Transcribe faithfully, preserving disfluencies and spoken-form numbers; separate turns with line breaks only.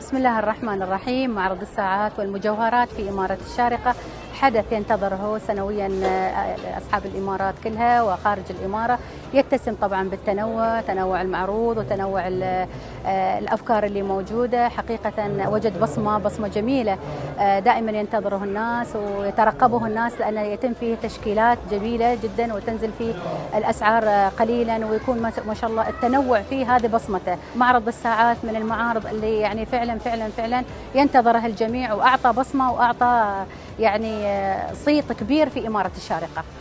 بسم الله الرحمن الرحيم. معرض الساعات والمجوهرات في إمارة الشارقة حدث ينتظره سنويا أصحاب الإمارات كلها وخارج الإمارة، يتسم طبعا بالتنوع، تنوع المعروض وتنوع الأفكار اللي موجودة. حقيقة وجد بصمة بصمة جميلة دائما ينتظره الناس ويترقبه الناس، لأن يتم فيه تشكيلات جميلة جدا وتنزل فيه الأسعار قليلا ويكون ما شاء الله التنوع فيه، هذه بصمته. معرض الساعات من المعارض اللي يعني فعلا فعلا فعلا ينتظرها الجميع، وأعطى بصمة وأعطى يعني صيت كبير في إمارة الشارقة.